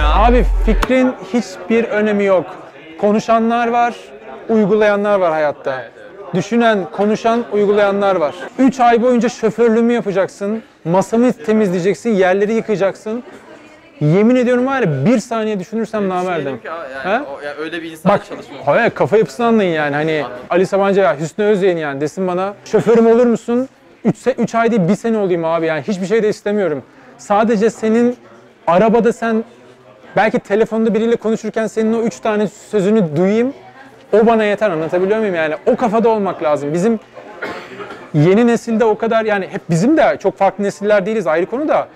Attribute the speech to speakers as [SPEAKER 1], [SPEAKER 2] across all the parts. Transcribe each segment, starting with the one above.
[SPEAKER 1] ya?
[SPEAKER 2] Abi fikrin hiçbir önemi yok. Konuşanlar var, uygulayanlar var hayatta. Düşünen, konuşan, uygulayanlar var. 3 ay boyunca şoförlüğümü yapacaksın, masamı temizleyeceksin, yerleri yıkayacaksın. Yemin ediyorum var ya, bir saniye düşünürsem namerdim.
[SPEAKER 1] Yani öyle bir insan çalışmıyor.
[SPEAKER 2] Hayır, kafa yapısını anlayın yani. Hani Ali Sabancı ya, Hüsnü Özyeğin yani desin bana, şoförüm olur musun? 3 ay değil 1 sene olayım abi yani, hiçbir şey de istemiyorum. Sadece senin arabada sen belki telefonda biriyle konuşurken senin o 3 tane sözünü duyayım. O bana yeter, anlatabiliyor muyum yani? O kafada olmak lazım. Bizim yeni nesilde o kadar yani, hep bizim de çok farklı nesiller değiliz, ayrı konu da.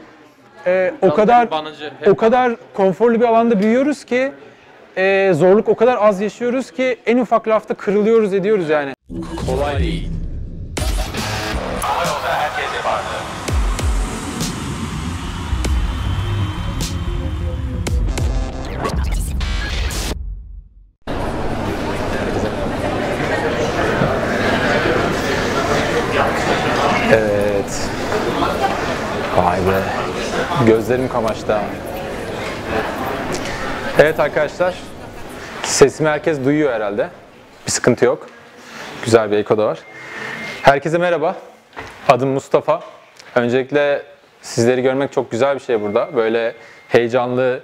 [SPEAKER 2] O kadar konforlu bir alanda büyüyoruz ki zorluk o kadar az yaşıyoruz ki en ufak lafta kırılıyoruz ediyoruz yani.
[SPEAKER 3] Kolay değil. Ama yolda herkes yapardı.
[SPEAKER 2] Evet. Vay be. Gözlerim kamaştı ha. Evet arkadaşlar. Sesimi herkes duyuyor herhalde. Bir sıkıntı yok. Güzel bir eko da var. Herkese merhaba. Adım Mustafa. Öncelikle sizleri görmek çok güzel bir şey burada. Böyle heyecanlı,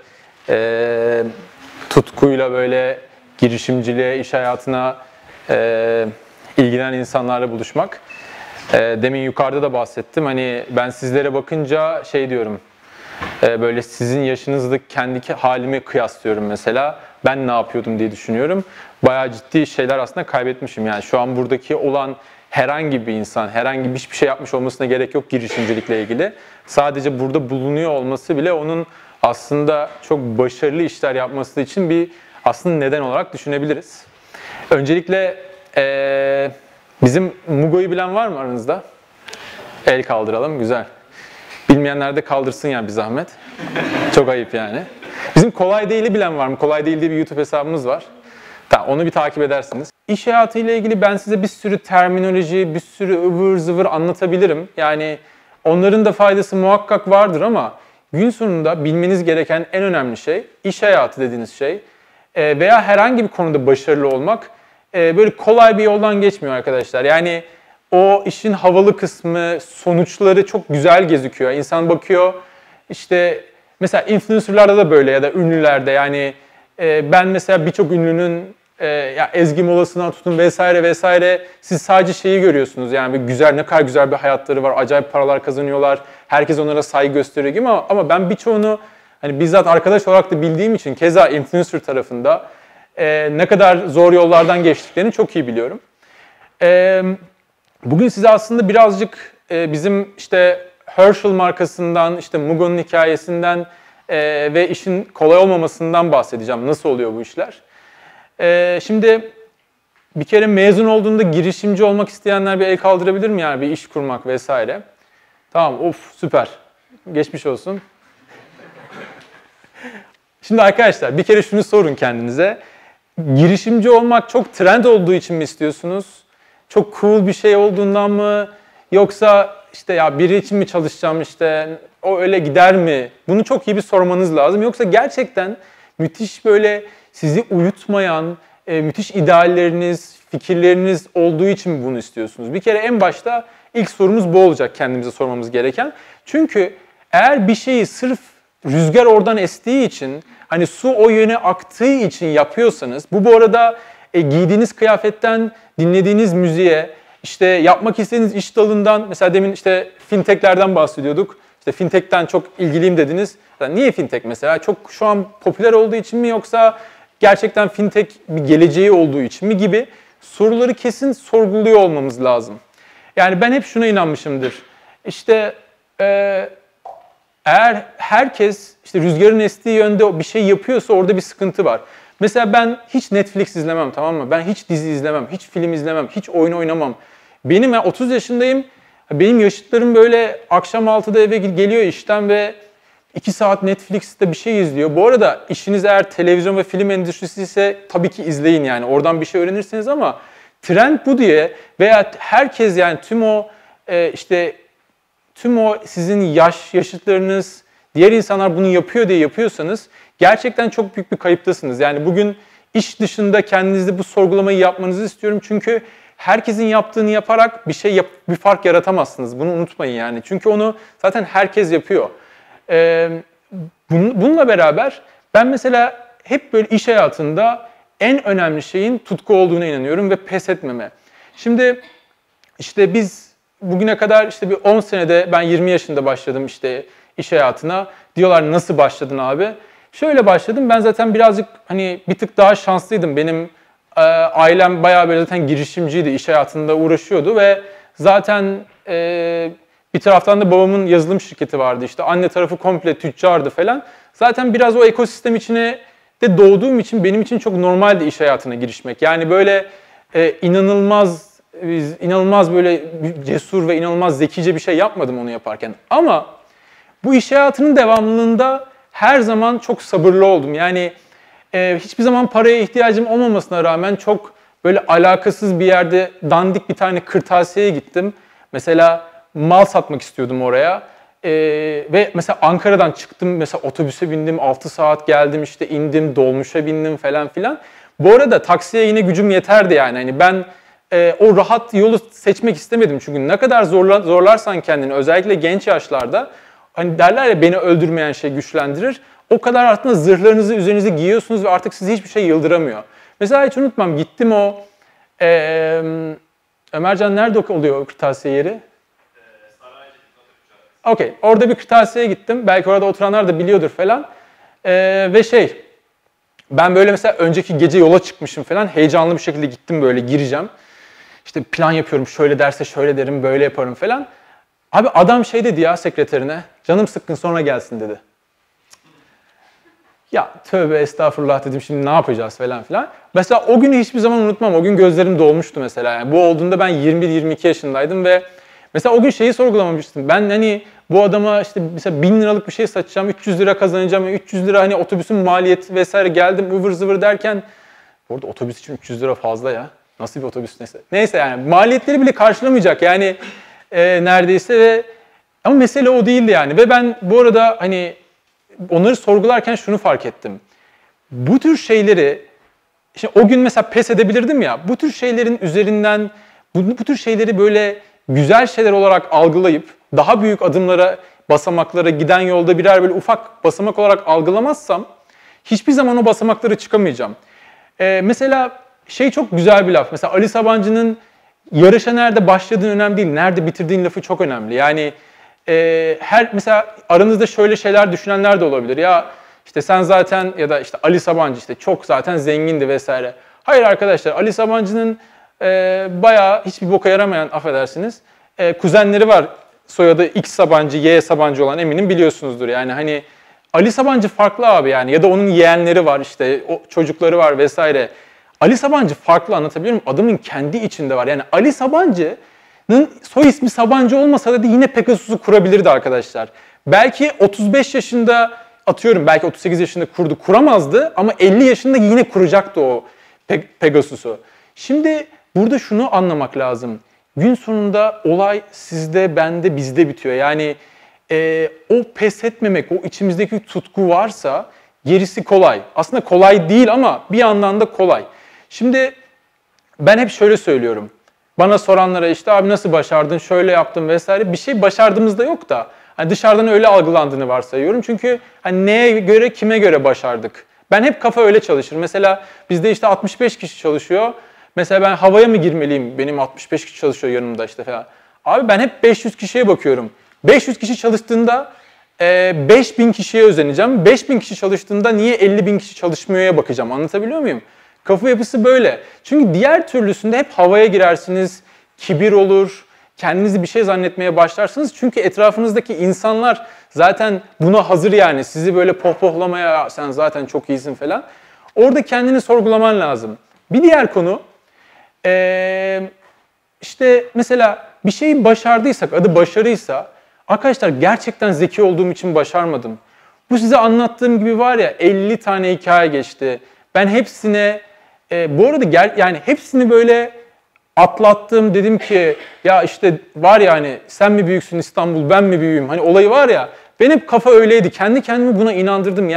[SPEAKER 2] tutkuyla böyle girişimciliğe, iş hayatına ilgilenen insanlarla buluşmak. Demin yukarıda da bahsettim. Hani ben sizlere bakınca şey diyorum. Böyle sizin yaşınızdaki kendi halimi kıyaslıyorum mesela. Ben ne yapıyordum diye düşünüyorum. Bayağı ciddi şeyler aslında kaybetmişim. Yani şu an buradaki olan herhangi bir insan, herhangi hiçbir şey yapmış olmasına gerek yok girişimcilikle ilgili. Sadece burada bulunuyor olması bile onun aslında çok başarılı işler yapması için bir aslında neden olarak düşünebiliriz. Öncelikle bizim Mugo'yu bilen var mı aranızda? El kaldıralım, güzel. Bilmeyenler de kaldırsın yani bir zahmet. Çok ayıp yani. Bizim Kolay Değil'i bilen var mı? Kolay Değil diye bir YouTube hesabımız var. Tamam, onu bir takip edersiniz. İş hayatıyla ilgili ben size bir sürü terminoloji, bir sürü ıvır zıvır anlatabilirim. Yani onların da faydası muhakkak vardır ama gün sonunda bilmeniz gereken en önemli şey, iş hayatı dediğiniz şey veya herhangi bir konuda başarılı olmak böyle kolay bir yoldan geçmiyor arkadaşlar. Yani o işin havalı kısmı, sonuçları çok güzel gözüküyor. İnsan bakıyor, işte mesela influencerlarda da böyle ya da ünlülerde yani ben mesela birçok ünlünün ya Ezgi Molası'na tutun vesaire vesaire, siz sadece şeyi görüyorsunuz yani güzel, ne kadar güzel bir hayatları var, acayip paralar kazanıyorlar, herkes onlara saygı gösteriyor gibi ama ben birçoğunu hani bizzat arkadaş olarak da bildiğim için keza influencer tarafında ne kadar zor yollardan geçtiklerini çok iyi biliyorum. Bugün size aslında birazcık bizim işte Herschel markasından, işte Mugo'nun hikayesinden ve işin kolay olmamasından bahsedeceğim. Nasıl oluyor bu işler? Şimdi bir kere mezun olduğunda girişimci olmak isteyenler bir el kaldırabilir mi yani, bir iş kurmak vesaire? Tamam, of süper. Geçmiş olsun. Şimdi arkadaşlar bir kere şunu sorun kendinize. Girişimci olmak çok trend olduğu için mi istiyorsunuz? Çok cool bir şey olduğundan mı? Yoksa işte ya biri için mi çalışacağım, işte o öyle gider mi? Bunu çok iyi bir sormanız lazım. Yoksa gerçekten müthiş böyle sizi uyutmayan, müthiş idealleriniz, fikirleriniz olduğu için mi bunu istiyorsunuz? Bir kere en başta ilk sorumuz bu olacak, kendimize sormamız gereken. Çünkü eğer bir şeyi sırf rüzgar oradan estiği için, hani su o yöne aktığı için yapıyorsanız, bu arada giydiğiniz kıyafetten, dinlediğiniz müziğe, işte yapmak istediğiniz iş dalından, mesela demin işte fintechlerden bahsediyorduk. İşte fintech'ten çok ilgiliyim dediniz. Yani niye fintech mesela? Çok şu an popüler olduğu için mi, yoksa gerçekten fintech bir geleceği olduğu için mi gibi soruları kesin sorguluyor olmamız lazım. Yani ben hep şuna inanmışımdır. İşte eğer herkes işte rüzgarın estiği yönde bir şey yapıyorsa orada bir sıkıntı var. Mesela ben hiç Netflix izlemem, tamam mı? Ben hiç dizi izlemem, hiç film izlemem, hiç oyun oynamam. Ben 30 yaşındayım. Benim yaşıtlarım böyle akşam 6'da eve geliyor işten ve 2 saat Netflix'te bir şey izliyor. Bu arada işiniz eğer televizyon ve film endüstrisi ise tabii ki izleyin yani. Oradan bir şey öğrenirsiniz ama trend bu diye veya herkes yani tüm o sizin yaşıtlarınız, diğer insanlar bunu yapıyor diye yapıyorsanız gerçekten çok büyük bir kayıptasınız. Yani bugün iş dışında kendinizde bu sorgulamayı yapmanızı istiyorum. Çünkü herkesin yaptığını yaparak bir fark yaratamazsınız. Bunu unutmayın yani. Çünkü onu zaten herkes yapıyor. Bununla beraber ben mesela hep böyle iş hayatında en önemli şeyin tutku olduğuna inanıyorum ve pes etmeme. Şimdi işte biz bugüne kadar işte bir 10 senede ben 20 yaşında başladım işte iş hayatına. Diyorlar nasıl başladın abi? Şöyle başladım. Ben zaten birazcık hani bir tık daha şanslıydım. Benim ailem bayağı böyle zaten girişimciydi, iş hayatında uğraşıyordu ve zaten bir taraftan da babamın yazılım şirketi vardı işte. Anne tarafı komple tüccardı falan. Zaten biraz o ekosistem içine de doğduğum için benim için çok normaldi iş hayatına girişmek. Yani böyle inanılmaz böyle cesur ve inanılmaz zekice bir şey yapmadım onu yaparken. Ama bu iş hayatının devamlılığında her zaman çok sabırlı oldum. Yani hiçbir zaman paraya ihtiyacım olmamasına rağmen çok böyle alakasız bir yerde dandik bir tane kırtasiyeye gittim. Mesela mal satmak istiyordum oraya. Ve mesela Ankara'dan çıktım, mesela otobüse bindim, 6 saat geldim, işte indim, dolmuşa bindim falan filan. Bu arada taksiye yine gücüm yeterdi yani. Hani ben o rahat yolu seçmek istemedim. Çünkü ne kadar zorlarsan kendini, özellikle genç yaşlarda, hani derler ya beni öldürmeyen şey güçlendirir. O kadar aslında zırhlarınızı üzerinize giyiyorsunuz ve artık sizi hiçbir şey yıldıramıyor. Mesela hiç unutmam, gittim o Ömercan nerede oluyor o kırtasiye yeri? Okey, orada bir kırtasiyeye gittim. Belki orada oturanlar da biliyordur falan. Ve ben böyle mesela önceki gece yola çıkmışım falan. Heyecanlı bir şekilde gittim, böyle gireceğim. İşte plan yapıyorum, şöyle derse şöyle derim, böyle yaparım falan. Abi adam dedi ya sekreterine, canım sıkkın sonra gelsin dedi. Ya tövbe estağfurullah dedim, şimdi ne yapacağız falan filan. Mesela o günü hiçbir zaman unutmam. O gün gözlerim dolmuştu mesela. Yani bu olduğunda ben 21-22 yaşındaydım ve mesela o gün sorgulamamıştım. Ben hani bu adama işte mesela 1000 liralık bir şey satacağım, 300 lira kazanacağım, 300 lira hani otobüsün maliyeti vesaire, geldim ıvır zıvır derken, bu arada otobüs için 300 lira fazla ya. Nasıl bir otobüs neyse. Neyse yani maliyetleri bile karşılamayacak yani neredeyse ama mesele o değildi yani. Ve ben bu arada hani onları sorgularken şunu fark ettim. Bu tür şeyleri, o gün mesela pes edebilirdim ya, bu tür şeylerin üzerinden, bu tür şeyleri böyle güzel şeyler olarak algılayıp daha büyük adımlara, basamaklara giden yolda birer böyle ufak basamak olarak algılamazsam hiçbir zaman o basamakları çıkamayacağım. Mesela çok güzel bir laf. Mesela Ali Sabancı'nın yarışa nerede başladığın önemli değil, nerede bitirdiğin lafı çok önemli. Yani mesela aranızda şöyle şeyler düşünenler de olabilir. Ya işte sen zaten, ya da işte Ali Sabancı işte çok zaten zengindi vesaire. Hayır arkadaşlar, Ali Sabancı'nın bayağı hiçbir boka yaramayan, affedersiniz, kuzenleri var. Soyadı X Sabancı, Y Sabancı olan, eminim biliyorsunuzdur. Yani hani Ali Sabancı farklı abi yani, ya da onun yeğenleri var işte, o çocukları var vesaire. Ali Sabancı farklı, anlatabiliyor muyum? Adamın kendi içinde var. Yani Ali Sabancı'nın soy ismi Sabancı olmasa da yine Pegasus'u kurabilirdi arkadaşlar. Belki 35 yaşında, atıyorum belki 38 yaşında kuramazdı ama 50 yaşında yine kuracaktı o Pegasus'u. Şimdi burada şunu anlamak lazım. Gün sonunda olay sizde, bende, bizde bitiyor. Yani o pes etmemek, o içimizdeki tutku varsa gerisi kolay. Aslında kolay değil ama bir yandan da kolay. Şimdi ben hep şöyle söylüyorum. Bana soranlara işte abi nasıl başardın, şöyle yaptım vesaire, bir şey başardığımızda yok da hani dışarıdan öyle algılandığını varsayıyorum. Çünkü hani neye göre, kime göre başardık? Ben hep kafa öyle çalışır. Mesela bizde işte 65 kişi çalışıyor. Mesela ben havaya mı girmeliyim? Benim 65 kişi çalışıyor yanımda işte falan. Abi ben hep 500 kişiye bakıyorum. 500 kişi çalıştığında 5000 kişiye özeneceğim. 5000 kişi çalıştığında niye 50.000 kişi çalışmıyor'ya bakacağım. Anlatabiliyor muyum? Kafa yapısı böyle. Çünkü diğer türlüsünde hep havaya girersiniz, kibir olur, kendinizi bir şey zannetmeye başlarsınız. Çünkü etrafınızdaki insanlar zaten buna hazır yani. Sizi böyle pohpohlamaya, sen zaten çok iyisin falan. Orada kendini sorgulaman lazım. Bir diğer konu, işte mesela bir şeyi başardıysak, adı başarıysa, arkadaşlar gerçekten zeki olduğum için başarmadım. Bu size anlattığım gibi var ya, 50 tane hikaye geçti. Ben hepsine, bu arada yani hepsini böyle atlattım, dedim ki ya işte var ya hani sen mi büyüksün İstanbul, ben mi büyüğüm, hani olayı var ya, benim kafa öyleydi. Kendi kendime buna inandırdım ya,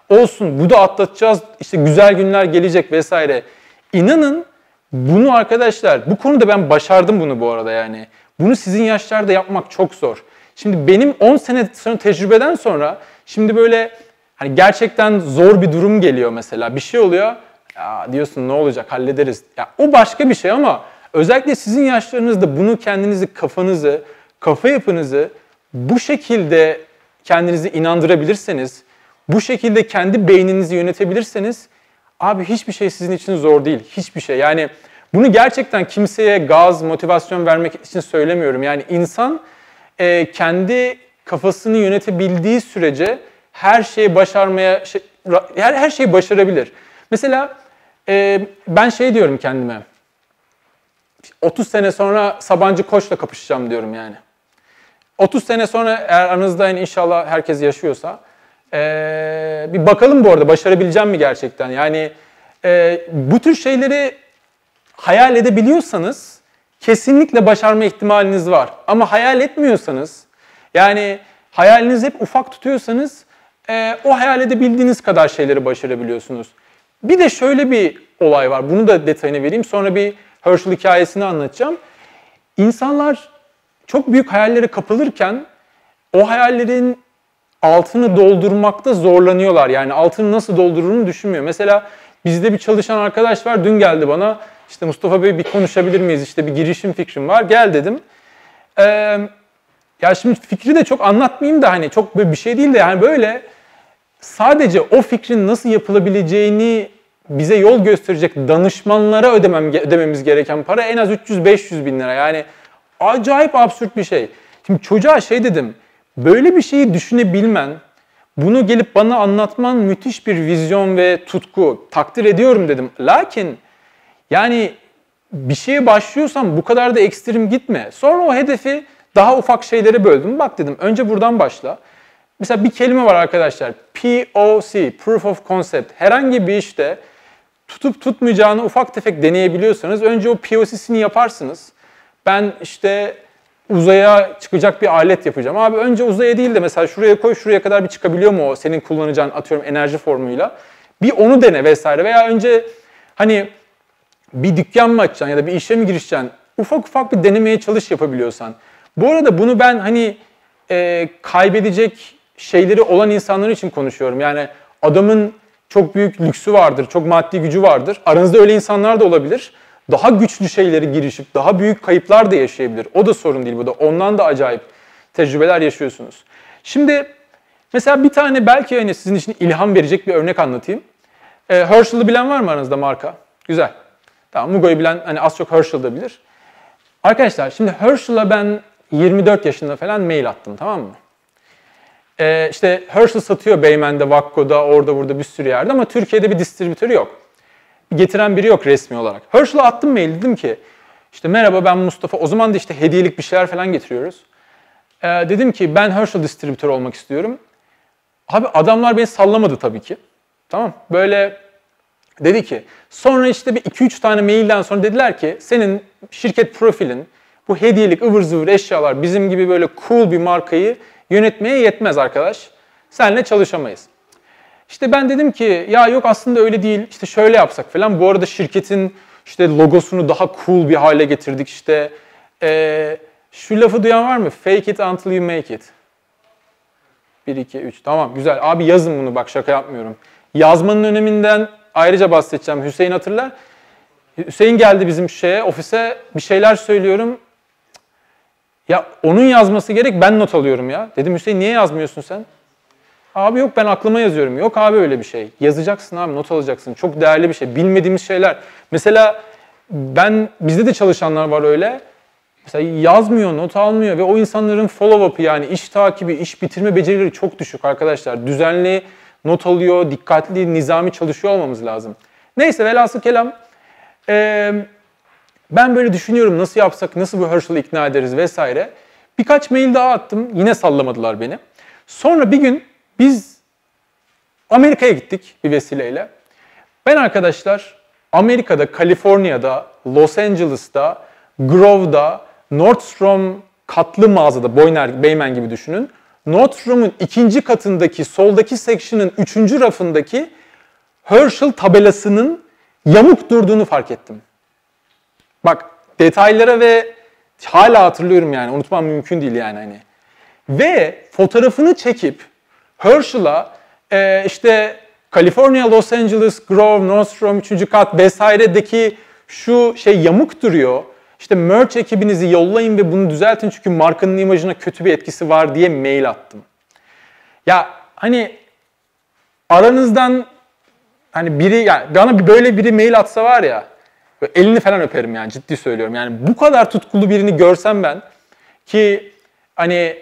[SPEAKER 2] olsun, bu da atlatacağız, işte güzel günler gelecek vesaire. İnanın bunu arkadaşlar, bu konuda ben başardım bunu bu arada yani. Bunu sizin yaşlarda yapmak çok zor. Şimdi benim 10 sene sonra tecrübeden sonra şimdi böyle hani gerçekten zor bir durum geliyor mesela. Bir şey oluyor. Ya diyorsun ne olacak hallederiz. Ya o başka bir şey ama özellikle sizin yaşlarınızda bunu kendinizi, kafanızı, kafa yapınızı bu şekilde kendinizi inandırabilirseniz, bu şekilde kendi beyninizi yönetebilirseniz abi hiçbir şey sizin için zor değil. Hiçbir şey. Yani bunu gerçekten kimseye gaz, motivasyon vermek için söylemiyorum. Yani insan kendi kafasını yönetebildiği sürece her şeyi başarmaya, her şeyi başarabilir. Mesela ben şey diyorum kendime, 30 sene sonra Sabancı Koç'la kapışacağım diyorum yani. 30 sene sonra eğer aranızda yani inşallah herkes yaşıyorsa, bir bakalım bu arada başarabileceğim mi gerçekten? Yani bu tür şeyleri hayal edebiliyorsanız kesinlikle başarma ihtimaliniz var. Ama hayal etmiyorsanız, yani hayalinizi hep ufak tutuyorsanız o hayal edebildiğiniz kadar şeyleri başarabiliyorsunuz. Bir de şöyle bir olay var. Bunu da detayını vereyim. Sonra bir Herschel hikayesini anlatacağım. İnsanlar çok büyük hayallere kapılırken o hayallerin altını doldurmakta zorlanıyorlar. Yani altını nasıl doldururunu düşünmüyor. Mesela bizde bir çalışan arkadaş var. Dün geldi bana. İşte Mustafa Bey bir konuşabilir miyiz? İşte bir girişim fikrim var. Gel dedim. Ya şimdi fikri de çok anlatmayayım da hani çok böyle bir şey değil de yani böyle sadece o fikrin nasıl yapılabileceğini bize yol gösterecek danışmanlara ödememiz gereken para en az 300-500 bin lira. Yani acayip absürt bir şey. Şimdi çocuğa şey dedim, böyle bir şeyi düşünebilmen, bunu gelip bana anlatman müthiş bir vizyon ve tutku. Takdir ediyorum dedim. Lakin yani bir şeye başlıyorsan bu kadar da ekstrem gitme. Sonra o hedefi daha ufak şeylere böldüm. Bak dedim önce buradan başla. Mesela bir kelime var arkadaşlar. POC, Proof of Concept. Herhangi bir işte tutup tutmayacağını ufak tefek deneyebiliyorsanız önce o POC'sini yaparsınız. Ben işte uzaya çıkacak bir alet yapacağım. Abi önce uzaya değil de mesela şuraya koy, şuraya kadar bir çıkabiliyor mu o senin kullanacağın atıyorum enerji formuyla. Bir onu dene vesaire. Veya önce hani bir dükkan mı açacaksın ya da bir işe mi girişeceksin? Ufak ufak bir denemeye çalış yapabiliyorsan. Bu arada bunu ben hani kaybedecek şeyleri olan insanlar için konuşuyorum. Yani adamın çok büyük lüksü vardır, çok maddi gücü vardır. Aranızda öyle insanlar da olabilir. Daha güçlü şeyleri girişip daha büyük kayıplar da yaşayabilir. O da sorun değil bu da. Ondan da acayip tecrübeler yaşıyorsunuz. Şimdi mesela bir tane belki hani sizin için ilham verecek bir örnek anlatayım. Herschel'ı bilen var mı aranızda marka? Güzel. Tamam, Mugo'yu bilen hani az çok Herschel da bilir. Arkadaşlar şimdi Herschel'a ben 24 yaşında falan mail attım, tamam mı? İşte Herschel satıyor Beymen'de, Vakko'da, orada burada bir sürü yerde ama Türkiye'de bir distribütörü yok. Getiren biri yok resmi olarak. Herschel'a attım mail, dedim ki işte merhaba ben Mustafa. O zaman da işte hediyelik bir şeyler falan getiriyoruz. Dedim ki ben Herschel distribütör olmak istiyorum. Abi adamlar beni sallamadı tabii ki. Tamam, böyle dedi ki sonra işte bir 2-3 tane mailden sonra dediler ki senin şirket profilin bu hediyelik ıvır zıvır eşyalar bizim gibi böyle cool bir markayı yönetmeye yetmez arkadaş. Seninle çalışamayız. İşte ben dedim ki ya yok aslında öyle değil, işte şöyle yapsak falan. Bu arada şirketin işte logosunu daha cool bir hale getirdik işte. Şu lafı duyan var mı? Fake it until you make it. 1, 2, 3. Tamam güzel. Abi yazın bunu, bak şaka yapmıyorum. Yazmanın öneminden ayrıca bahsedeceğim. Hüseyin hatırlar. Hüseyin geldi bizim ofise bir şeyler söylüyorum. Ya onun yazması gerek, ben not alıyorum ya. Dedim Hüseyin niye yazmıyorsun sen? Abi yok ben aklıma yazıyorum. Yok abi öyle bir şey. Yazacaksın abi, not alacaksın. Çok değerli bir şey. Bilmediğimiz şeyler. Mesela bizde de çalışanlar var öyle. Mesela yazmıyor, not almıyor ve o insanların follow-up'ı yani iş takibi, iş bitirme becerileri çok düşük arkadaşlar. Düzenli not alıyor, dikkatli, nizami çalışıyor olmamız lazım. Neyse velhasıl kelam. Ben böyle düşünüyorum nasıl yapsak, nasıl bu Herschel'ı ikna ederiz vesaire. Birkaç mail daha attım. Yine sallamadılar beni. Sonra bir gün biz Amerika'ya gittik bir vesileyle. Ben arkadaşlar Amerika'da, Kaliforniya'da, Los Angeles'ta, Grove'da, Nordstrom katlı mağazada, Beymen gibi düşünün. Notre Dame'ın 2. katındaki soldaki section'ın 3. rafındaki Herschel tabelasının yamuk durduğunu fark ettim. Bak detaylara ve hala hatırlıyorum yani unutmam mümkün değil yani hani. Ve fotoğrafını çekip Herschel'a işte California, Los Angeles, Grove, Nostrum, 3. kat vesairedeki şu şey yamuk duruyor. İşte merch ekibinizi yollayın ve bunu düzeltin çünkü markanın imajına kötü bir etkisi var diye mail attım. Ya hani aranızdan hani biri yani bana böyle biri mail atsa var ya elini falan öperim yani ciddi söylüyorum. Yani bu kadar tutkulu birini görsem ben ki hani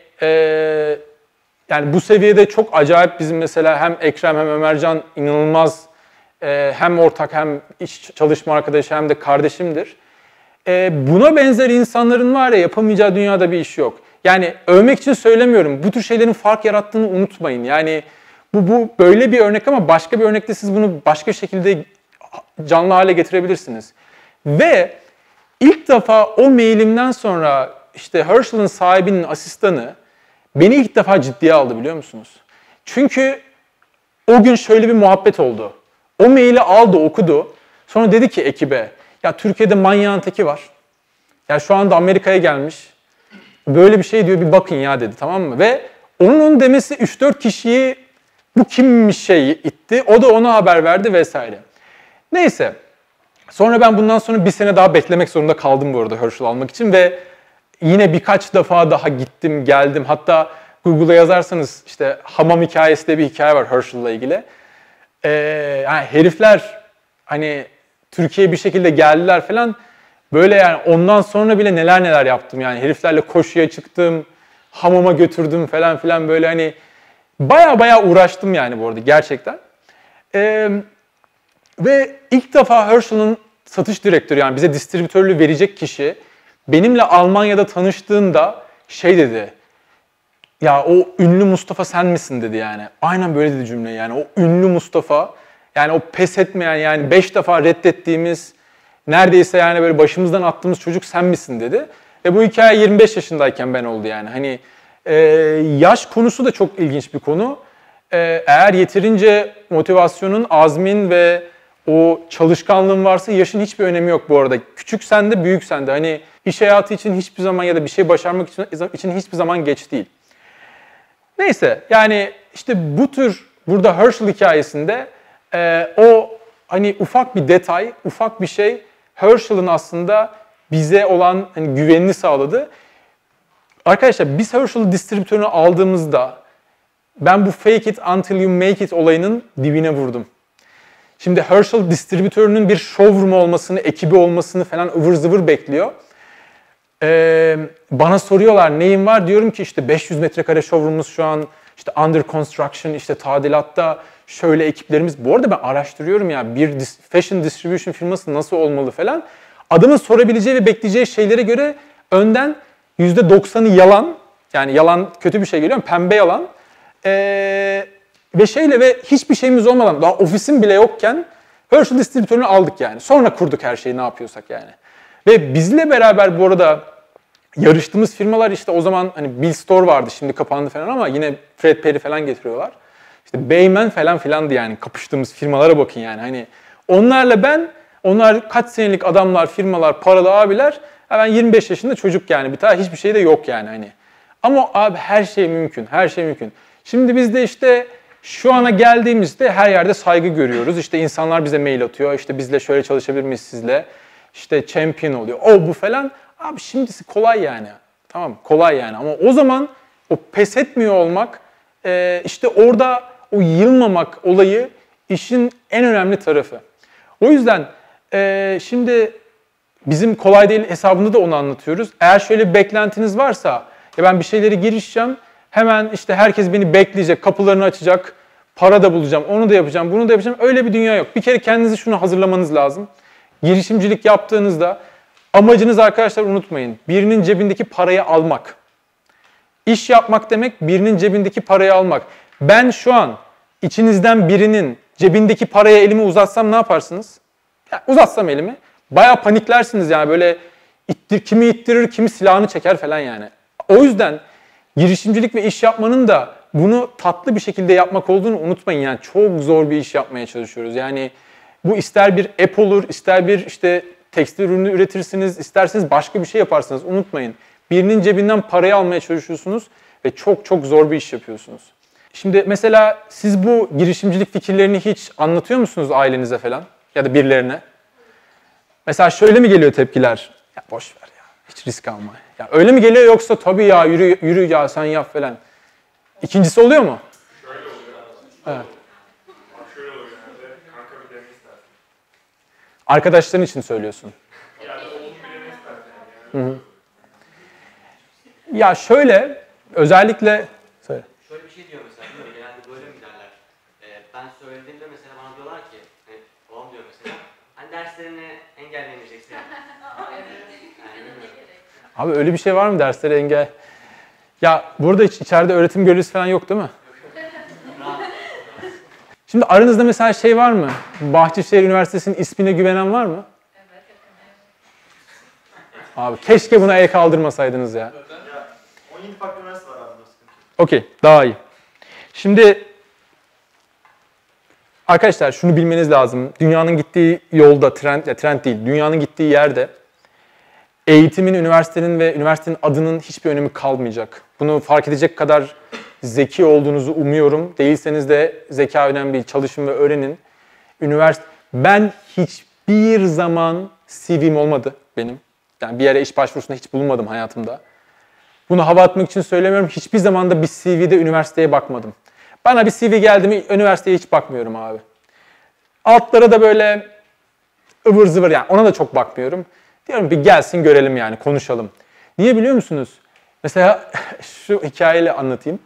[SPEAKER 2] yani bu seviyede çok acayip bizim mesela hem Ekrem hem Ömercan inanılmaz hem ortak hem iş çalışma arkadaşı hem de kardeşimdir. Buna benzer insanların var ya yapamayacağı dünyada bir iş yok. Yani övmek için söylemiyorum. Bu tür şeylerin fark yarattığını unutmayın. Yani bu böyle bir örnek ama başka bir örnekte siz bunu başka şekilde canlı hale getirebilirsiniz. Ve ilk defa o mailimden sonra işte Herschel'ın sahibinin asistanı beni ilk defa ciddiye aldı biliyor musunuz? Çünkü o gün şöyle bir muhabbet oldu. O maili aldı, okudu. Sonra dedi ki ekibe, ya Türkiye'de manyağın teki var. Ya şu anda Amerika'ya gelmiş. Böyle bir şey diyor bir bakın ya dedi tamam mı? Ve onun demesi 3-4 kişiyi bu kimmiş şey itti. O da ona haber verdi vesaire. Neyse. Sonra ben bundan sonra bir sene daha beklemek zorunda kaldım bu arada Herschel almak için ve yine birkaç defa daha gittim geldim. Hatta Google'a yazarsanız işte hamam hikayesi de bir hikaye var Herschel'la ilgili. Yani herifler hani Türkiye'ye bir şekilde geldiler falan. Böyle yani ondan sonra bile neler yaptım yani. Heriflerle koşuya çıktım, hamama götürdüm falan filan böyle hani baya uğraştım yani bu arada gerçekten. Ve ilk defa Herschel'ın satış direktörü yani bize distribütörlüğü verecek kişi benimle Almanya'da tanıştığında şey dedi. Ya o ünlü Mustafa sen misin dedi yani. Aynen böyle dedi cümle yani. O ünlü Mustafa yani o pes etmeyen yani 5 defa reddettiğimiz neredeyse yani böyle başımızdan attığımız çocuk sen misin dedi. Ve bu hikaye 25 yaşındayken ben oldu yani. Hani yaş konusu da çok ilginç bir konu. Eğer yeterince motivasyonun, azmin ve o çalışkanlığın varsa yaşın hiçbir önemi yok bu arada. Küçüksen de büyüksen de hani iş hayatı için hiçbir zaman ya da bir şey başarmak için hiçbir zaman geç değil. Neyse yani işte bu tür burada Herschel hikayesinde o hani ufak bir detay, ufak bir şey Herschel'ın aslında bize olan hani güvenini sağladı. Arkadaşlar biz Herschel distribütörünü aldığımızda ben bu fake it until you make it olayının dibine vurdum. Şimdi Herschel distribütörünün bir showroom olmasını, ekibi olmasını falan ıvır zıvır bekliyor. Bana soruyorlar neyin var? Diyorum ki işte 500 metrekare showroom'umuz şu an işte under construction, işte tadilatta şöyle ekiplerimiz. Bu arada ben araştırıyorum ya bir fashion distribution firması nasıl olmalı falan. Adamın sorabileceği ve bekleyeceği şeylere göre önden %90'ı yalan. Yani yalan kötü bir şey geliyor ama pembe yalan. Ve hiçbir şeyimiz olmadan daha ofisim bile yokken Herschel distribütörünü aldık yani. Sonra kurduk her şeyi ne yapıyorsak yani. Ve bizle beraber bu arada yarıştığımız firmalar işte o zaman hani Bill Store vardı şimdi kapandı falan ama yine Fred Perry falan getiriyorlar. İşte Beymen falan filandı yani kapıştığımız firmalara bakın yani. Hani onlar kaç senelik adamlar, firmalar, paralı abiler. Ben 25 yaşında çocuk yani bir tane hiçbir şey de yok yani hani. Ama abi her şey mümkün, her şey mümkün. Şimdi biz de işte şu ana geldiğimizde her yerde saygı görüyoruz. İşte insanlar bize mail atıyor. İşte bizle şöyle çalışabilir miyiz sizle? İşte champion oluyor. O bu falan. Abi şimdisi kolay yani. Tamam kolay yani. Ama o zaman o pes etmiyor olmak işte orada o yılmamak olayı işin en önemli tarafı. O yüzden şimdi bizim kolay değil hesabında da onu anlatıyoruz. Eğer şöyle bir beklentiniz varsa ya ben bir şeyleri girişeceğim. Hemen işte herkes beni bekleyecek, kapılarını açacak, para da bulacağım, onu da yapacağım, bunu da yapacağım. Öyle bir dünya yok. Bir kere kendinizi şunu hazırlamanız lazım. Girişimcilik yaptığınızda amacınız arkadaşlar unutmayın. Birinin cebindeki parayı almak. İş yapmak demek birinin cebindeki parayı almak. Ben şu an içinizden birinin cebindeki paraya elimi uzatsam ne yaparsınız? Ya, uzatsam elimi. Bayağı paniklersiniz yani böyle kimi ittirir, kimi silahını çeker falan yani. O yüzden girişimcilik ve iş yapmanın da bunu tatlı bir şekilde yapmak olduğunu unutmayın. Yani çok zor bir iş yapmaya çalışıyoruz. Yani bu ister bir app olur, ister bir işte tekstil ürünü üretirsiniz, isterseniz başka bir şey yaparsınız. Unutmayın. Birinin cebinden parayı almaya çalışıyorsunuz ve çok çok zor bir iş yapıyorsunuz. Şimdi mesela siz bu girişimcilik fikirlerini hiç anlatıyor musunuz ailenize falan ya da birilerine? Mesela şöyle mi geliyor tepkiler? Ya boş ver ya, hiç risk alma. Ya öyle mi geliyor yoksa tabii ya yürü ya sen yap falan. İkincisi oluyor mu?
[SPEAKER 4] Şöyle oluyor.
[SPEAKER 2] Evet.
[SPEAKER 4] Şöyle oluyor genelde. Kanka bir dene istersen.
[SPEAKER 2] Arkadaşların için söylüyorsun.
[SPEAKER 4] Yani oğlum bir dene istersen. Yani.
[SPEAKER 2] Ya şöyle, özellikle... Söyle.
[SPEAKER 5] Şöyle bir şey diyor mesela, bilmiyorum, genelde böyle mi derler? Ben söylediğimde mesela bana diyorlar ki, babam diyor mesela, hani derslerini engellemeyeceksin. Yani bilmiyorum.
[SPEAKER 2] Abi öyle bir şey var mı derslere engel? Ya burada hiç içeride öğretim görevlisi falan yok değil mi? Şimdi aranızda mesela şey var mı? Bahçeşehir Üniversitesi'nin ismine güvenen var mı? Abi keşke buna el kaldırmasaydınız ya.
[SPEAKER 1] 17 farklı üniversite var abi.
[SPEAKER 2] Okey, daha iyi. Şimdi arkadaşlar şunu bilmeniz lazım. Dünyanın gittiği yolda, trend değil, dünyanın gittiği yerde eğitimin, üniversitenin ve üniversitenin adının hiçbir önemi kalmayacak. Bunu fark edecek kadar zeki olduğunuzu umuyorum. Değilseniz de zeka önemli değil. Çalışın ve öğrenin. Ben hiçbir zaman CV'm olmadı benim. Yani bir yere iş başvurusunda hiç bulunmadım hayatımda. Bunu hava atmak için söylemiyorum. Hiçbir zaman da bir CV'de üniversiteye bakmadım. Bana bir CV geldi mi üniversiteye hiç bakmıyorum abi. Altlara da böyle ıvır zıvır yani ona da çok bakmıyorum. Diyorum bir gelsin görelim yani konuşalım. Niye biliyor musunuz? Mesela şu hikayeyle anlatayım.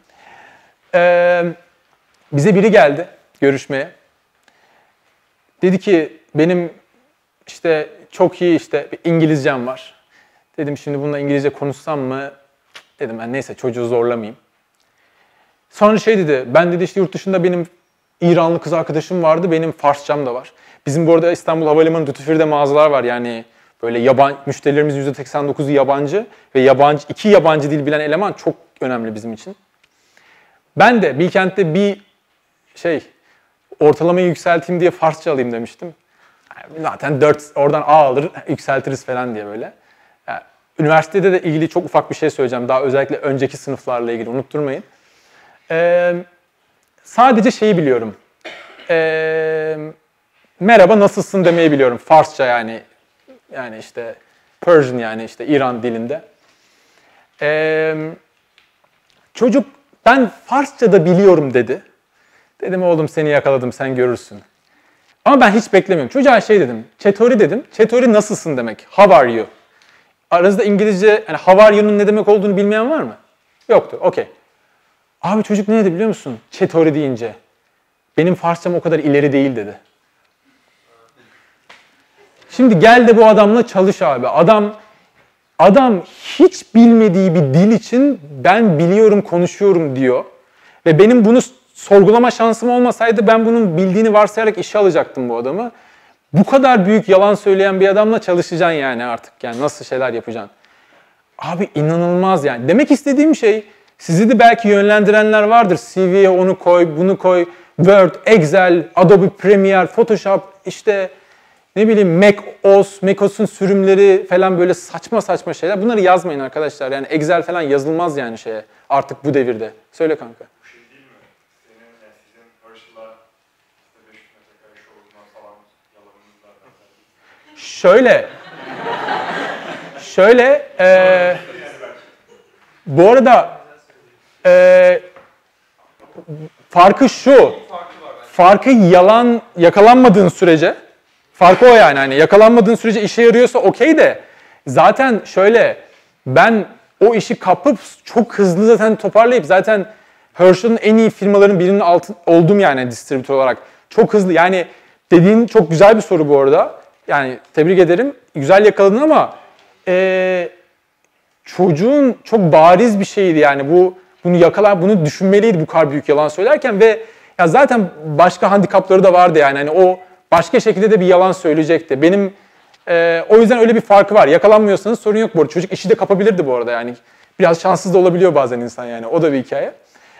[SPEAKER 2] Bize biri geldi görüşmeye. Dedi ki benim işte çok iyi işte bir İngilizcem var. Dedim şimdi bununla İngilizce konuşsam mı? Dedim ben neyse çocuğu zorlamayayım. Sonra şey dedi, ben dedi işte yurt dışında benim İranlı kız arkadaşım vardı, benim Farsçam da var. Bizim bu arada İstanbul Havalimanı Duty mağazalar var yani böyle müşterilerimizin %89'u yabancı ve iki yabancı dil bilen eleman çok önemli bizim için. Ben de Bilkent'te bir ortalamayı yükselteyim diye Farsça alayım demiştim. Zaten 4 oradan A alır yükseltiriz falan diye böyle. Yani, üniversitede de ilgili çok ufak bir şey söyleyeceğim. Daha özellikle önceki sınıflarla ilgili unutturmayın. Sadece şeyi biliyorum. Merhaba nasılsın demeyi biliyorum. Farsça yani. Yani işte Persian yani işte İran dilinde. Çocuk ben Farsça da biliyorum dedi. Dedim oğlum seni yakaladım sen görürsün. Ama ben hiç beklemiyorum. Çocuğa şey dedim. Çetori dedim. Çetori nasılsın demek. How are you? Aranızda İngilizce yani how are you'nun ne demek olduğunu bilmeyen var mı? Yoktu. Okey. Abi çocuk ne dedi biliyor musun? Çetori deyince. Benim Farsçam o kadar ileri değil dedi. Şimdi gel de bu adamla çalış abi. Adam hiç bilmediği bir dil için ben biliyorum konuşuyorum diyor. Ve benim bunu sorgulama şansım olmasaydı ben bunun bildiğini varsayarak işe alacaktım bu adamı. Bu kadar büyük yalan söyleyen bir adamla çalışacaksın yani artık. Yani nasıl şeyler yapacaksın. Abi inanılmaz yani. Demek istediğim şey sizi de belki yönlendirenler vardır. CV'ye onu koy, bunu koy. Word, Excel, Adobe Premiere, Photoshop, işte ne bileyim macOS'un sürümleri falan böyle saçma saçma şeyler. Bunları yazmayın arkadaşlar. Yani Excel falan yazılmaz yani şeye artık bu devirde. Söyle kanka.
[SPEAKER 4] Bu şey değil mi? Sizin Herschel'la işte 500 metrekare şovundan falan yalanınızlar.
[SPEAKER 2] Şöyle bu arada farkı şu. Farkı yakalanmadığın sürece farkı o yani hani yakalanmadığın sürece işe yarıyorsa okey de zaten şöyle ben o işi kapıp çok hızlı zaten toparlayıp zaten Herschel'ın en iyi firmaların birinin oldum yani distribütör olarak. Çok hızlı yani dediğin çok güzel bir soru bu arada. Yani tebrik ederim. Güzel yakaladın ama çocuğun çok bariz bir şeydi yani bunu düşünmeliydi bu kadar büyük yalan söylerken ve ya zaten başka handikapları da vardı yani hani o başka şekilde de bir yalan söyleyecekti. Benim o yüzden öyle bir farkı var. Yakalanmıyorsanız sorun yok bu arada. Çocuk işi de kapabilirdi bu arada yani. Biraz şanssız da olabiliyor bazen insan yani. O da bir hikaye.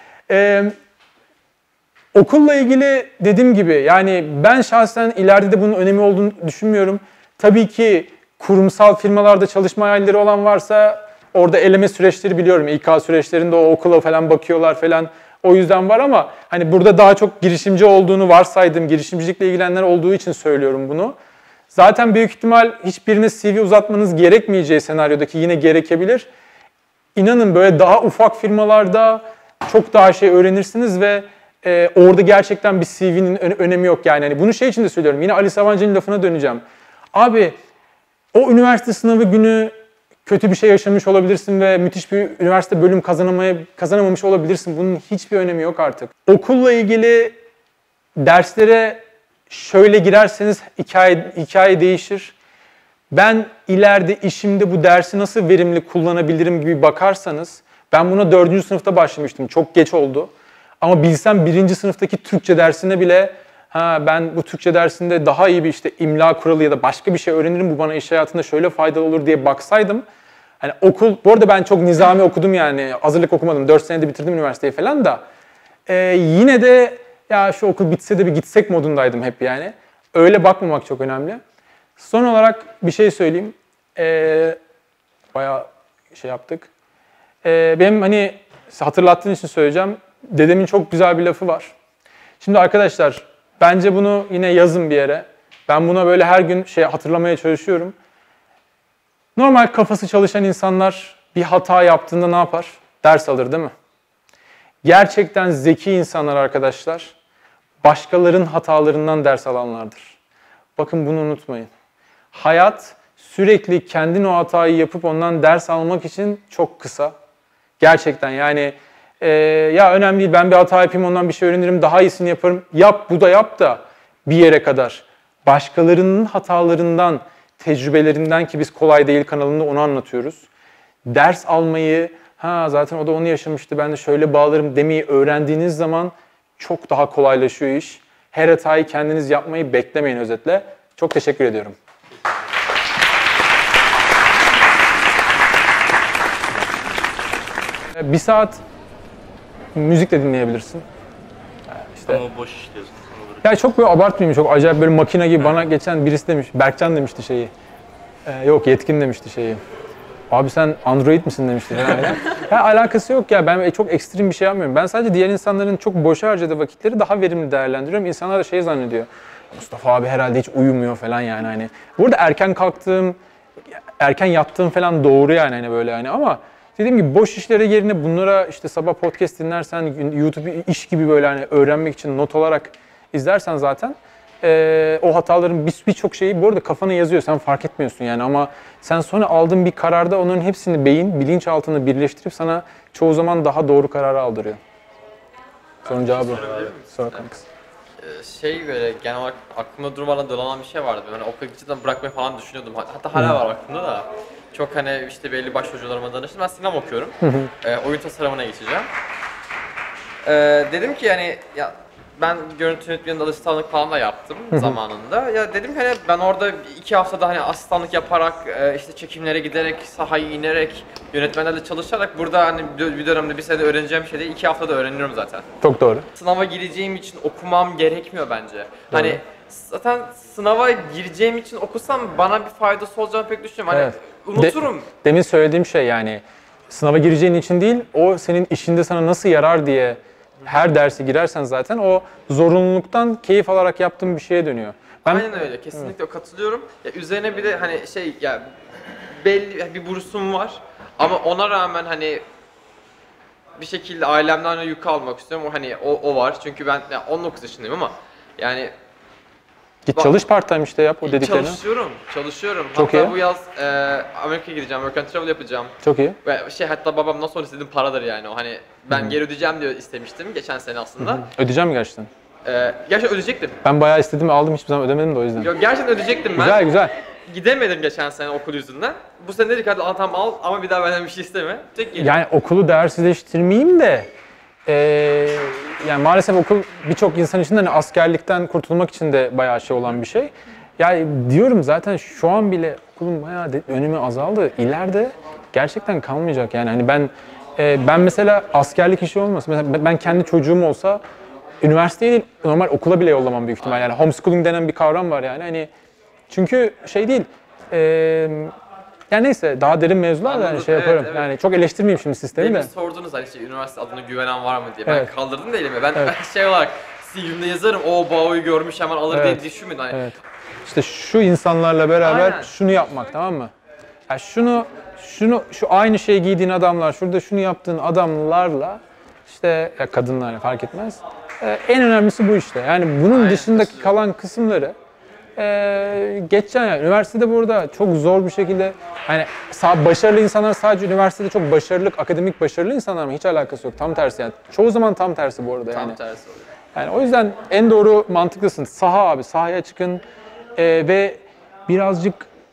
[SPEAKER 2] Okulla ilgili dediğim gibi yani ben şahsen ileride de bunun önemi olduğunu düşünmüyorum. Tabii ki kurumsal firmalarda çalışma hayalleri olan varsa orada eleme süreçleri biliyorum. İK süreçlerinde o okula falan bakıyorlar falan. O yüzden var ama hani burada daha çok girişimci olduğunu varsaydım. Girişimcilikle ilgilenenler olduğu için söylüyorum bunu. Zaten büyük ihtimal hiçbirine CV uzatmanız gerekmeyeceği senaryodaki yine gerekebilir. İnanın böyle daha ufak firmalarda çok daha şey öğrenirsiniz ve orada gerçekten bir CV'nin önemi yok yani. Hani bunu şey için de söylüyorum. Yine Ali Sabancı'nın lafına döneceğim. Abi o üniversite sınavı günü kötü bir şey yaşamış olabilirsin ve müthiş bir üniversite bölüm kazanamamış olabilirsin. Bunun hiçbir önemi yok artık. Okulla ilgili derslere şöyle girerseniz hikaye değişir. Ben ileride işimde bu dersi nasıl verimli kullanabilirim gibi bakarsanız, ben buna 4. sınıfta başlamıştım. Çok geç oldu. Ama bilsem 1. sınıftaki Türkçe dersine bile ben bu Türkçe dersinde daha iyi bir işte imla kuralı ya da başka bir şey öğrenirim. Bu bana iş hayatında şöyle faydalı olur diye baksaydım. Hani okul, bu arada ben çok nizami okudum yani. Hazırlık okumadım. 4 senede bitirdim üniversiteyi falan da. Yine de ya şu okul bitse de bir gitsek modundaydım hep yani. Öyle bakmamak çok önemli. Son olarak bir şey söyleyeyim. Bayağı şey yaptık. Benim hani hatırlattığın için söyleyeceğim. Dedemin çok güzel bir lafı var. Şimdi arkadaşlar bence bunu yine yazın bir yere. Ben buna böyle her gün hatırlamaya çalışıyorum. Normal kafası çalışan insanlar bir hata yaptığında ne yapar? Ders alır değil mi? Gerçekten zeki insanlar arkadaşlar başkalarının hatalarından ders alanlardır. Bakın bunu unutmayın. Hayat sürekli kendin o hatayı yapıp ondan ders almak için çok kısa. Gerçekten yani ya önemli değil ben bir hata yapayım ondan bir şey öğrenirim daha iyisini yaparım. Yap bu da yap da bir yere kadar. Başkalarının hatalarından, tecrübelerinden ki biz Kolay Değil kanalında onu anlatıyoruz. Ders almayı, zaten o da onu yaşamıştı ben de şöyle bağlarım demeyi öğrendiğiniz zaman çok daha kolaylaşıyor iş. Her hatayı kendiniz yapmayı beklemeyin özetle. Çok teşekkür ediyorum. Bir saat müzik de dinleyebilirsin. İşte.
[SPEAKER 6] Ama boş işliyorsun.
[SPEAKER 2] Ya çok böyle abartmayayım, çok acayip böyle makine gibi bana geçen birisi demiş, Berkcan demişti şeyi. Yok Yetkin demişti şeyi. Abi sen Android misin demişti falan. Ya alakası yok ya ben çok ekstrem bir şey yapmıyorum. Ben sadece diğer insanların çok boşa harcadığı vakitleri daha verimli değerlendiriyorum. İnsanlar da şey zannediyor. Mustafa abi herhalde hiç uyumuyor falan yani hani. Burada erken kalktığım, erken yattığım falan doğru yani hani böyle hani ama dediğim gibi boş işlere yerine bunlara işte sabah podcast dinlersen, YouTube iş gibi böyle hani öğrenmek için not olarak izlersen zaten o hataların birçok şeyi bu arada kafana yazıyor. Sen fark etmiyorsun yani ama sen sonra aldığın bir kararda onların hepsini bilinçaltında birleştirip sana çoğu zaman daha doğru kararı aldırıyor. Sorun cevabı. Sonra kankası.
[SPEAKER 6] Böyle genel olarak aklımda durmadan dolanan bir şey vardı. Yani okulu cidden bırakmayı falan düşünüyordum. Hatta hala var aklımda da. Çok hani işte belli baş hocalarıma danıştım. Ben sinema okuyorum. Oyun tasarımına geçeceğim. Dedim ki yani ya ben görüntü yönetmeninin asistanlık falan da yaptım zamanında. Ya dedim ki hani ben orada 2 haftada hani asistanlık yaparak işte çekimlere giderek, sahaya inerek, yönetmenlerle çalışarak burada hani bir dönemde bir senede öğreneceğim şey değil 2 haftada öğreniyorum zaten.
[SPEAKER 2] Çok doğru.
[SPEAKER 6] Sınava gireceğim için okumam gerekmiyor bence. Doğru. Hani zaten sınava gireceğim için okusam bana bir faydası olacağını pek düşünmüyorum. Hani unuturum.
[SPEAKER 2] Demin söylediğim şey yani sınava gireceğin için değil, o senin işinde sana nasıl yarar diye her dersi girersen zaten o zorunluluktan keyif alarak yaptığın bir şeye dönüyor.
[SPEAKER 6] Aynen öyle. Kesinlikle katılıyorum. Ya üzerine bir de hani ya belli bir bursum var ama ona rağmen hani bir şekilde ailemden yük almak istiyorum. Hani o var. Çünkü ben 19 yaşındayım ama yani
[SPEAKER 2] git çalış part-time işte yap o dediklerini.
[SPEAKER 6] Çalışıyorum.
[SPEAKER 2] Çok
[SPEAKER 6] hatta
[SPEAKER 2] iyi.
[SPEAKER 6] bu yaz Amerika'ya gideceğim, work and travel yapacağım.
[SPEAKER 2] Çok iyi.
[SPEAKER 6] Ve hatta babam nasıl istediğim paradır yani o hani ben geri ödeyeceğim diye istemiştim geçen sene aslında.
[SPEAKER 2] Ödeyeceğim mi gerçekten?
[SPEAKER 6] Gerçekten ödeyecektim.
[SPEAKER 2] Ben bayağı istedim aldım hiçbir zaman ödemedim de o yüzden.
[SPEAKER 6] Yok gerçekten ödeyecektim ben.
[SPEAKER 2] Güzel güzel.
[SPEAKER 6] Gidemedim geçen sene okul yüzünden. Bu sene dedik hadi tamam al ama bir daha benden bir şey isteme. Tek geliyor.
[SPEAKER 2] Yani okulu değersizleştirmeyeyim de yani maalesef okul birçok insan için de hani askerlikten kurtulmak için de bayağı şey olan bir şey. Yani diyorum zaten şu an bile okulun bayağı önemi azaldı. İleride gerçekten kalmayacak yani. Hani ben mesela askerlik işi olmasın. Mesela ben kendi çocuğum olsa üniversiteye değil, normal okula bile yollamam büyük ihtimal. Yani homeschooling denen bir kavram var yani. Hani çünkü şey değil. Yani neyse daha derin mevzular da yani şey yaparım.
[SPEAKER 6] evet.
[SPEAKER 2] Yani çok eleştirmeyeyim şimdi sistemi de.
[SPEAKER 6] Demin sordunuz hani işte üniversite adına güvenen var mı diye. Ben
[SPEAKER 2] Evet.
[SPEAKER 6] kaldırdım da elimi. Ben şey olarak CV'mde yazarım. O Bao'yu görmüş hemen alır diye düşünmedim. Hani
[SPEAKER 2] Evet. İşte şu insanlarla beraber
[SPEAKER 6] Aynen.
[SPEAKER 2] şunu yapmak, tamam mı? Yani şu aynı şeyi giydiğin adamlar, şurada şunu yaptığın adamlarla işte ya kadınlarla fark etmez. En önemlisi bu işte. Yani bunun dışındaki kalan kısımları geçeceksin yani. Üniversitede burada çok zor bir şekilde hani başarılı insanlar sadece üniversitede çok başarılı, akademik başarılı insanlar mı? Hiç alakası yok. Tam tersi yani. Çoğu zaman tam tersi bu arada yani.
[SPEAKER 6] tam tersi oluyor.
[SPEAKER 2] Yani o yüzden en doğru mantıklısın. Saha abi, sahaya çıkın ve birazcık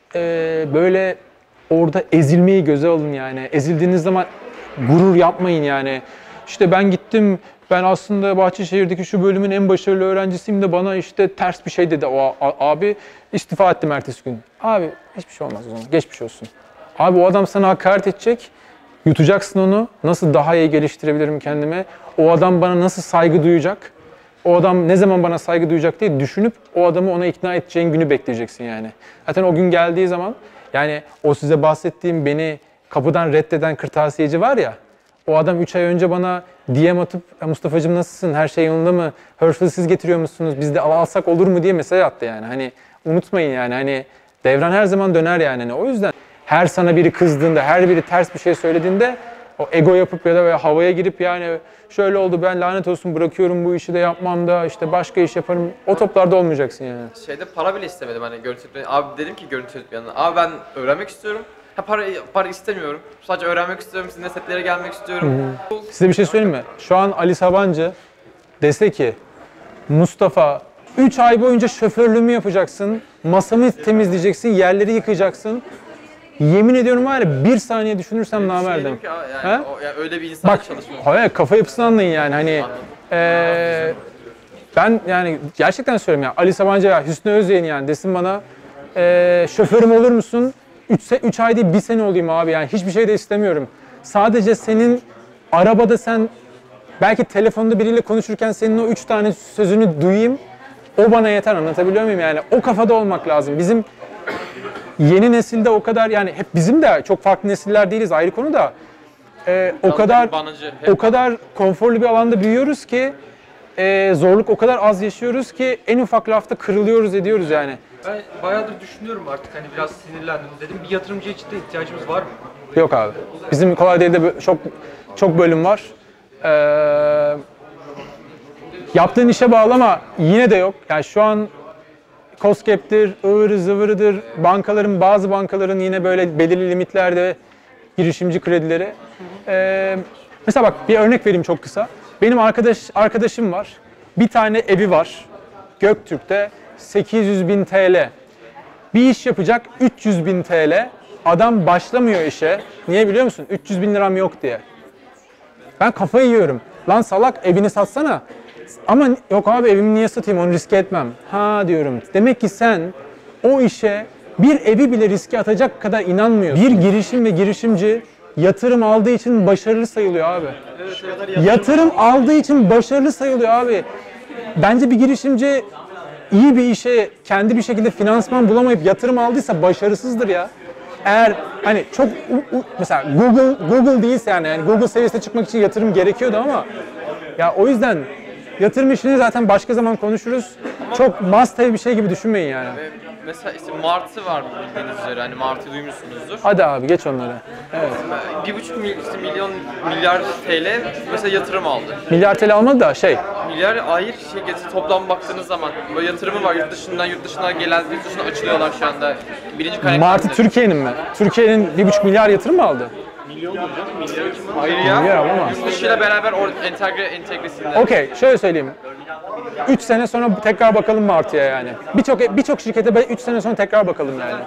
[SPEAKER 2] böyle orada ezilmeyi göze alın yani. Ezildiğiniz zaman gurur yapmayın yani. İşte ben gittim, ben aslında Bahçeşehir'deki şu bölümün en başarılı öğrencisiyim de bana işte ters bir şey dedi o abi. İstifa ettim ertesi gün. Abi hiçbir şey olmaz o zaman, geçmiş olsun. Abi o adam sana hakaret edecek, yutacaksın onu. Nasıl daha iyi geliştirebilirim kendime? O adam bana nasıl saygı duyacak? O adam ne zaman bana saygı duyacak diye düşünüp o adamı ona ikna edeceğin günü bekleyeceksin yani. Zaten o gün geldiği zaman yani o size bahsettiğim beni kapıdan reddeden kırtasiyeci var ya, o adam 3 ay önce bana DM atıp Mustafa'cığım nasılsın, her şey yolunda mı, Herschel'ı siz getiriyor musunuz, biz de alsak olur mu diye mesaj attı yani. Hani unutmayın yani hani devran her zaman döner yani. Hani o yüzden her sana biri kızdığında, her biri ters bir şey söylediğinde o ego yapıp ya da böyle havaya girip yani şöyle oldu ben lanet olsun bırakıyorum bu işi de yapmam da işte başka iş yaparım. O toplarda olmayacaksın yani.
[SPEAKER 6] Şeyde para bile istemedim hani görüntü yönetmeni. Abi dedim ki görüntü yönetmenine, abi ben öğrenmek istiyorum. Para istemiyorum. Sadece öğrenmek istiyorum. Sizinle setlere gelmek istiyorum.
[SPEAKER 2] Size bir şey söyleyeyim mi? Şu an Ali Sabancı dese ki Mustafa 3 ay boyunca şoförlüğümü yapacaksın, masamı temizleyeceksin, yerleri yıkayacaksın. Yemin ediyorum var ya bir saniye düşünürsem namerdim.
[SPEAKER 6] Dedim ki yani,
[SPEAKER 2] He?
[SPEAKER 6] yani öyle bir insan
[SPEAKER 2] Bak,
[SPEAKER 6] çalışmıyor.
[SPEAKER 2] hayır kafa yapısını anlayın yani hani ben yani gerçekten söylüyorum ya Ali Sabancı ya Hüsnü Özyeğin yani desin bana şoförüm olur musun? 3 ay değil 1 sene olayım abi yani hiçbir şey de istemiyorum. Sadece senin arabada sen belki telefonda biriyle konuşurken senin o 3 tane sözünü duyayım. O bana yeter, anlatabiliyor muyum yani? O kafada olmak lazım. Bizim yeni nesilde o kadar yani hep bizim de çok farklı nesiller değiliz ayrı konu da o kadar konforlu bir alanda büyüyoruz ki zorluk o kadar az yaşıyoruz ki en ufak lafta kırılıyoruz ediyoruz yani.
[SPEAKER 7] Ben bayağıdır düşünüyorum artık hani biraz sinirlendim dedim. Bir yatırımcıya cidden ihtiyacımız var mı?
[SPEAKER 2] Yok abi. Bizim kolay değil de çok bölüm var. Yaptığın işe bağlı ama yine de yok. Yani şu an COSGAP'tir, ıvırı zıvırıdır, bazı bankaların yine böyle belirli limitlerde girişimci kredileri. Mesela bak bir örnek vereyim çok kısa. Benim arkadaşım var. Bir tane evi var. Göktürk'te 800.000 TL. Bir iş yapacak 300.000 TL. Adam başlamıyor işe. Niye biliyor musun? 300.000 liram yok diye. Ben kafayı yiyorum. Lan salak evini satsana. Ama yok abi evimi niye satayım onu riske etmem. Ha diyorum. Demek ki sen o işe bir evi bile riske atacak kadar inanmıyorsun. Bir girişim ve girişimci yatırım aldığı için başarılı sayılıyor abi. Yatırım aldığı için başarılı sayılıyor abi. Bence bir girişimci iyi bir işe kendi bir şekilde finansman bulamayıp yatırım aldıysa başarısızdır ya. Eğer hani çok mesela Google değilse yani Google seviyesine çıkmak için yatırım gerekiyordu ama ya o yüzden yatırım işini zaten başka zaman konuşuruz. Çok must have bir şey gibi düşünmeyin yani.
[SPEAKER 6] Mesela işte Martı var bildiğiniz üzere hani Martı duymuşsunuzdur.
[SPEAKER 2] Hadi abi geç onları. Evet.
[SPEAKER 6] 1,5 milyar TL mesela yatırım aldı.
[SPEAKER 2] Milyar TL almadı da
[SPEAKER 6] Milyar hayır toplam baktığınız zaman böyle yatırımı var yurt dışına gelen yurt dışına açılıyorlar şu anda. Birinci kaynaklar.
[SPEAKER 2] Martı Türkiye'nin mi? Türkiye'nin 1,5 milyar yatırım mı aldı?
[SPEAKER 6] Hayır ya.
[SPEAKER 2] Milyar alamaz.
[SPEAKER 6] Yurt dışıyla beraber entegresinde.
[SPEAKER 2] Okey, şöyle söyleyeyim. 3 sene sonra tekrar bakalım Martı'ya yani. Birçok şirkete 3 sene sonra tekrar bakalım yani.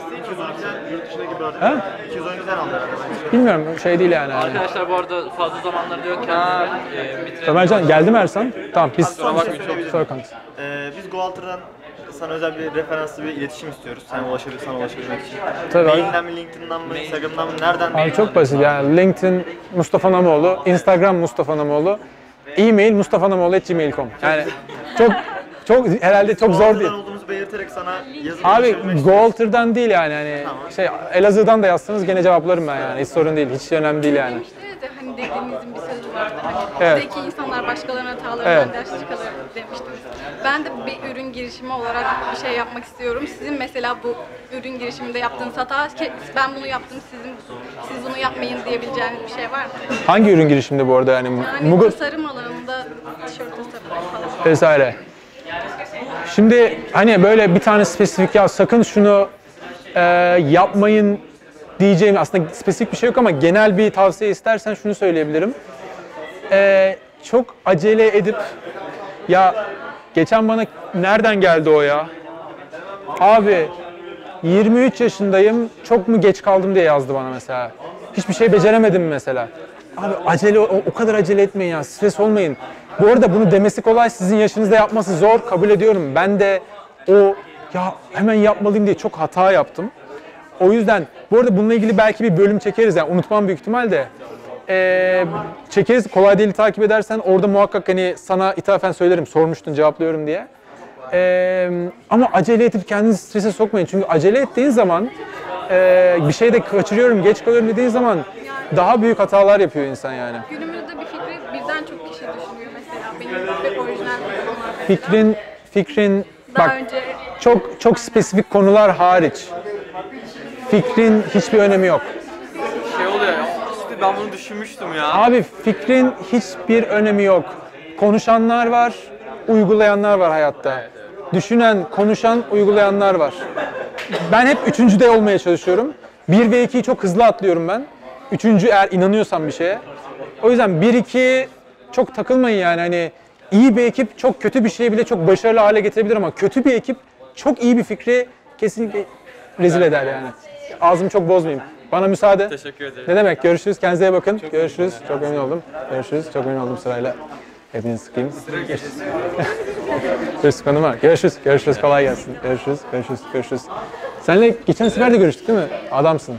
[SPEAKER 1] 212'den aldı herhalde.
[SPEAKER 2] Bilmiyorum şey değil yani.
[SPEAKER 7] Arkadaşlar bu arada fazla zamanları da yok kendilerine.
[SPEAKER 2] Ömercan geldi mi Ersan? Tamam biz
[SPEAKER 6] Kusura bakmayın, çok
[SPEAKER 2] sonra kanka.
[SPEAKER 1] Biz Goalter'dan sana özel bir referanslı bir iletişim istiyoruz. Sana ulaşabilmek için.
[SPEAKER 2] Tabii.
[SPEAKER 1] Mailden mi, LinkedIn'den mi, Instagram'dan mı, nereden?
[SPEAKER 2] Abi çok basit yani LinkedIn Mustafa Namoğlu, Instagram Mustafa Namoğlu, e-mail mustafanamoğlu@gmail.com. Yani çok herhalde çok zor değil.
[SPEAKER 1] olduğumuzu belirterek sana yazıp
[SPEAKER 2] Abi
[SPEAKER 1] ulaşabilmek istiyoruz.
[SPEAKER 2] Goalter'dan değil yani hani şey Elazığ'dan da yazsanız gene cevaplarım ben yani hiç sorun değil, hiç önemli değil yani.
[SPEAKER 8] Demiştiniz ya hani dediğinizin bir sözü vardı. Hani
[SPEAKER 2] Evet.
[SPEAKER 8] zeki insanlar başkalarının hatalarından
[SPEAKER 2] Evet.
[SPEAKER 8] ders çıkarır demiştiniz. Ben de bir ürün girişimi olarak bir şey yapmak istiyorum. Sizin mesela bu ürün girişiminde yaptığınız hata, ben bunu yaptım, siz bunu yapmayın diyebileceğiniz bir şey var mı?
[SPEAKER 2] Hangi ürün girişiminde bu arada yani?
[SPEAKER 8] Yani tasarım alanında tişört tasarımı falan.
[SPEAKER 2] Vesaire. Şimdi hani böyle bir tane spesifik ya sakın şunu yapmayın diyeceğim aslında spesifik bir şey yok ama genel bir tavsiye istersen şunu söyleyebilirim. Çok acele edip ya geçen bana nereden geldi o ya? Abi 23 yaşındayım çok mu geç kaldım diye yazdı bana mesela. Hiçbir şey beceremedim mesela. Abi acele o kadar acele etmeyin ya stres olmayın. Bu arada bunu demesi kolay sizin yaşınızda yapması zor kabul ediyorum. Ben de o ya hemen yapmalıyım diye çok hata yaptım. O yüzden bu arada bununla ilgili belki bir bölüm çekeriz yani unutmam büyük ihtimalle. Çekeriz kolay değil takip edersen orada muhakkak hani sana ithafen söylerim sormuştun cevaplıyorum diye. Ama acele edip kendinizi strese sokmayın çünkü acele ettiğin zaman bir şey de kaçırıyorum geç kalıyorum dediğin zaman daha büyük hatalar yapıyor insan yani.
[SPEAKER 8] Günümüzde bir fikri birden çok kişi düşünüyor mesela. Benim ve orijinal bir konu var.
[SPEAKER 2] Fikrin
[SPEAKER 8] Daha
[SPEAKER 2] bak
[SPEAKER 8] önce
[SPEAKER 2] çok spesifik konular hariç fikrin hiçbir önemi yok.
[SPEAKER 6] Şey oluyor ya, işte ben bunu düşünmüştüm ya.
[SPEAKER 2] Abi fikrin hiçbir önemi yok. Konuşanlar var, uygulayanlar var hayatta. Düşünen, konuşan, uygulayanlar var. Ben hep üçüncüde olmaya çalışıyorum. 1 ve 2'yi çok hızlı atlıyorum ben. Üçüncü eğer inanıyorsam bir şeye. O yüzden 1-2 çok takılmayın yani hani iyi bir ekip çok kötü bir şeyi bile çok başarılı hale getirebilir ama kötü bir ekip çok iyi bir fikri kesinlikle rezil eder yani. Ağzımı çok bozmayayım. Bana müsaade.
[SPEAKER 6] Teşekkür ederim.
[SPEAKER 2] Ne demek? Görüşürüz. Kendinize iyi bakın. Görüşürüz. Çok memnun oldum. Görüşürüz. Çok memnun oldum sırayla. Hepinizi sıkayım. Görüşürüz konuma. Görüşürüz. Görüşürüz. Kolay gelsin. Görüşürüz. Görüşürüz. Görüşürüz. Seninle geçen sefer de görüştük değil mi? Adamsın.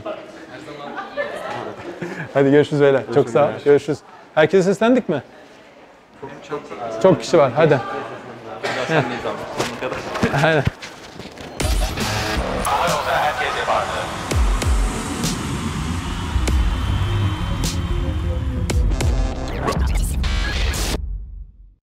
[SPEAKER 2] Hadi görüşürüz beyler. Çok sağ ol. Görüşürüz. Herkese seslendik mi? Çok kişi var. Hadi. Aynen.